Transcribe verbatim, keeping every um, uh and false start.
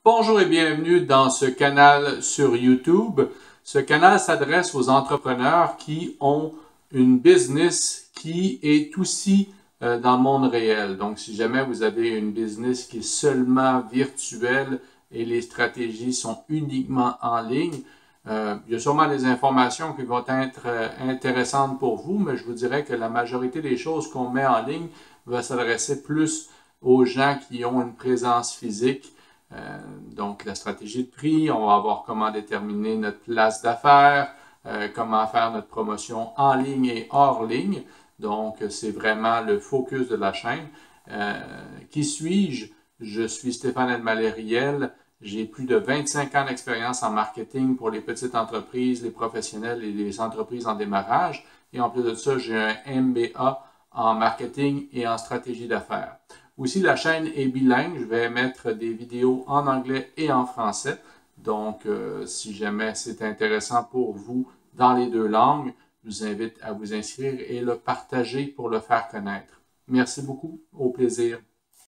Bonjour et bienvenue dans ce canal sur YouTube. Ce canal s'adresse aux entrepreneurs qui ont une business qui est aussi euh, dans le monde réel. Donc, si jamais vous avez une business qui est seulement virtuelle et les stratégies sont uniquement en ligne, euh, il y a sûrement des informations qui vont être euh, intéressantes pour vous, mais je vous dirais que la majorité des choses qu'on met en ligne va s'adresser plus aux gens qui ont une présence physique. Euh, donc, la stratégie de prix, on va voir comment déterminer notre place d'affaires, euh, comment faire notre promotion en ligne et hors ligne. Donc, c'est vraiment le focus de la chaîne. Euh, qui suis-je? Je suis Stéphane Elmaleh-Riel. J'ai plus de vingt-cinq ans d'expérience en marketing pour les petites entreprises, les professionnels et les entreprises en démarrage. Et en plus de ça, j'ai un M B A en marketing et en stratégie d'affaires. Aussi, la chaîne est bilingue. Je vais mettre des vidéos en anglais et en français. Donc, euh, si jamais c'est intéressant pour vous dans les deux langues, je vous invite à vous inscrire et le partager pour le faire connaître. Merci beaucoup. Au plaisir.